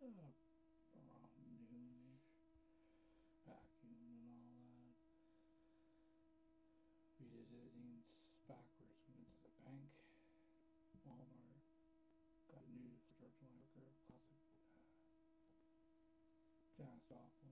around noonish, vacuum and all that. We did everything backwards. We went to the bank, Walmart, got the news for George Line Worker, classic, jazzed off,